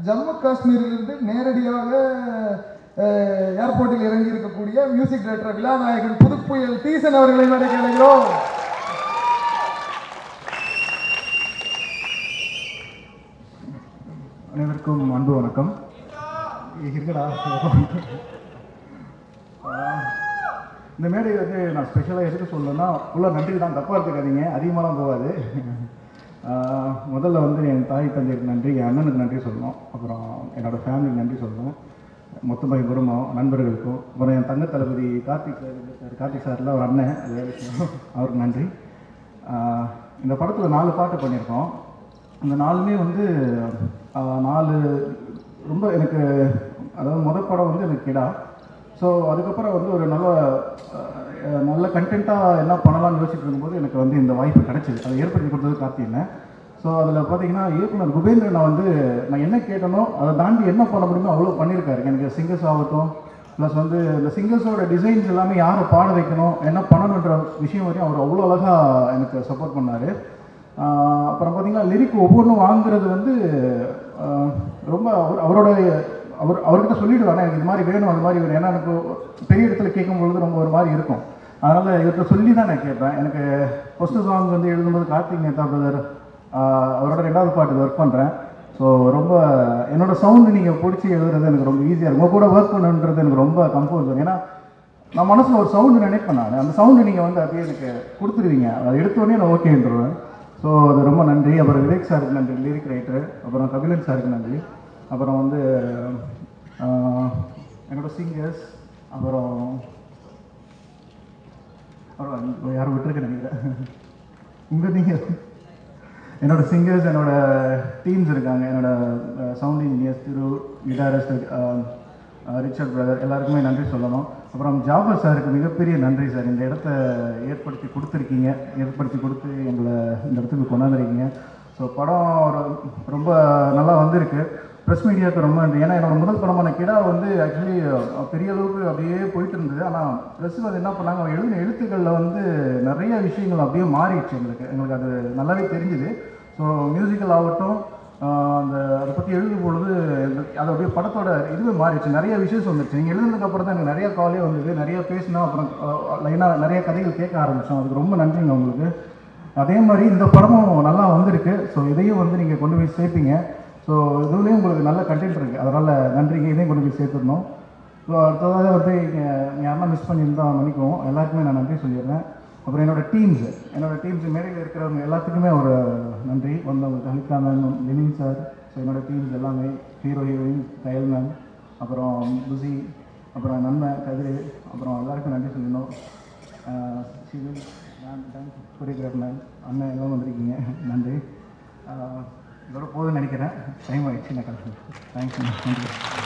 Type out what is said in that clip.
ஜம்மு காஷ்மீரிலிருந்து நேரடியாக ஏர்போர்ட்டில் இறங்கி இருக்கக்கூடிய மியூசிக் டைரக்டர் விழாநாயகன் புதுப்புயல் டீசன் அவர்களை வரைக்கும் அழைக்கிறோம். அனைவருக்கும் அன்பு வணக்கம். இருக்கடா இந்த மேடை வந்து நான் ஸ்பெஷலாக எதுக்கு சொல்லணும்னா ஃபுல்லாக நன்றி தான், தப்பாக எடுத்துக்காதீங்க, அதிகமாகலாம் போகாது. முதல்ல வந்து என் தாய் தந்தைக்கு நன்றி, என் அண்ணனுக்கு நன்றி சொல்லணும், அப்புறம் என்னோடய ஃபேமிலிக்கு நன்றி சொல்லணும், மொத்தமாக என் குடும்பம் நண்பர்களுக்கும், அப்புறம் என் தங்க தளபதி கார்த்திக் சாரில் ஒரு அண்ணன், அது வேறு விஷயம், அவருக்கு நன்றி. இந்த படத்தில் 4 பாட்டு பண்ணியிருக்கோம். அந்த 4மே வந்து 4 ரொம்ப எனக்கு, அதாவது முதல் படம் வந்து எனக்கு கிடா. ஸோ அதுக்கப்புறம் வந்து ஒரு நல்ல கண்டென்ட்டாக என்ன பண்ணலாம்னு யோசிச்சுட்டு இருக்கும்போது எனக்கு வந்து இந்த வாய்ப்பு கிடச்சிது. அதை ஏற்படுத்தி கொடுத்தது கார்த்திகேயன். ஸோ அதில் பார்த்தீங்கன்னா இயக்குனர் குபேந்திரன் நான் என்ன கேட்டனோ அதை தாண்டி என்ன பண்ண முடியுமோ அவ்வளோ பண்ணியிருக்காரு. எனக்கு சிங்கர்ஸ் ஆகட்டும், ப்ளஸ் வந்து இந்த சிங்கர்ஸோட டிசைன்ஸ் எல்லாமே யாரை பாட வைக்கணும், என்ன பண்ணணுன்ற விஷயம் வரையும் அவர் அவ்வளோ அழகாக எனக்கு சப்போர்ட் பண்ணார். அப்புறம் பார்த்திங்கன்னா லிரிக் ஒவ்வொன்றும் வாங்குறது வந்து ரொம்ப அவர்கிட்ட சொல்லிவிடுவாங்க, எனக்கு இது மாதிரி வேணும், அது மாதிரி வேணும். ஏன்னா எனக்கு பெரிய இடத்துல கேட்கும்பொழுது ரொம்ப ஒரு மாதிரி இருக்கும். அதனால் இவர்கிட்ட சொல்லி தான் நான் கேட்பேன். எனக்கு ஃபஸ்ட்டு சாங் வந்து எழுதும்போது கார்த்திக் நேதா பிரதர் அவரோட 2வது பாட்டு ஒர்க் பண்ணுறேன். ஸோ ரொம்ப என்னோடய சவுண்டு நீங்கள் பிடிச்சி எழுதுறது எனக்கு ரொம்ப ஈஸியாக இருக்கும். உங்கள் கூட ஒர்க் பண்ணுன்றது எனக்கு ரொம்ப கம்ஃபர்ட் இருக்கும். ஏன்னா நான் மனசில் ஒரு சவுண்டு நினைப்பேன், நான் அந்த சவுண்டு நீங்கள் வந்து அப்படியே எனக்கு கொடுத்துருவீங்க, அதை எடுத்தோடனே நான் ஓகேன்றுவேன். ஸோ அது ரொம்ப நன்றி. அப்புறம் விவேக் சாருக்கு நன்றி, லிரிக் ரைட்டர். அப்புறம் கபிலன் சாருக்கு நன்றி. அப்புறம் வந்து என்னோடய சிங்கர்ஸ், அப்புறம் யாரும் விட்டுருக்க நினைக்கிறேன் உங்கள் நீங்கள் என்னோடய சிங்கர்ஸ், என்னோடய டீம்ஸ் இருக்காங்க, என்னோடய sound engineers, guitarist Richard brother, எல்லாருக்குமே நன்றி சொல்லணும். அப்புறம் ஜாபர் சாருக்கு மிகப்பெரிய நன்றி சார். இந்த இடத்த ஏற்படுத்தி கொடுத்து எங்களை இந்த இடத்துக்கு கொண்டாந்துருக்கீங்க. ஸோ படம் ரொம்ப நல்லா வந்திருக்கு. ப்ரெஸ் மீடியாவுக்கு ரொம்ப நன்றி. ஏன்னா என்னோடய முதல் படமான கிடா வந்து ஆக்சுவலி பெரிய அளவுக்கு அப்படியே போயிட்டு இருந்தது. ஆனால் ப்ரெஸ் வந்து என்ன பண்ணாங்க, எழுதின எழுத்துக்களில் வந்து நிறைய விஷயங்கள் அப்படியே மாறிடுச்சு. எங்களுக்கு அது நல்லாவே தெரிஞ்சுது. ஸோ மியூசிக்கல் ஆகட்டும், அதை பற்றி எழுதும் பொழுது அது அப்படியே படத்தோட இதுவே மாறிடுச்சு. நிறைய விஷயம் வந்துடுச்சு. நீங்கள் எழுதுனதுக்கப்புறம் தான் எனக்கு நிறைய காலே வந்தது, நிறைய பேசினா, அப்புறம் லைனாக நிறைய கதைகள் கேட்க ஆரம்பித்தோம். அதுக்கு ரொம்ப நன்றிங்க உங்களுக்கு. அதே மாதிரி இந்த படமும் நல்லா வந்திருக்கு. ஸோ இதையும் வந்து நீங்கள் கொண்டு போய் சேர்ப்பீங்க. ஸோ இதுலேயும் உங்களுக்கு நல்ல கண்டென்ட் இருக்குது, அதனால் நன்றிங்க. இதையும் கொண்டு போய் சேர்த்துடணும். ஸோ அடுத்ததாக வந்து யாரெல்லாம் மிஸ் பண்ணியிருந்தால் மன்னிக்குவோம். எல்லாருக்குமே நான் நன்றி சொல்லிடுறேன். அப்புறம் என்னோடய டீம்ஸ் மேடையில் இருக்கிறவங்க எல்லாத்துக்குமே ஒரு நன்றி. வந்தவங்க Halika ma'am, Lenin sir, so என்னோடய டீம்ஸ் எல்லாமே, ஹீரோயின் கயல் மேம், அப்புறம் புசி, அப்புறம் நண்பன் கதிர், அப்புறம் எல்லாருக்கும் நன்றி சொல்லணும். சிவில் மேம், கொரியோகிராஃபர் மேம், அண்ணன் எல்லாம் வந்திருக்கீங்க, நன்றி. இதோட போதுன்னு நினைக்கிறேன், டைம் ஆகிடுச்சு. நான் தேங்க்ஸ், நன்றி.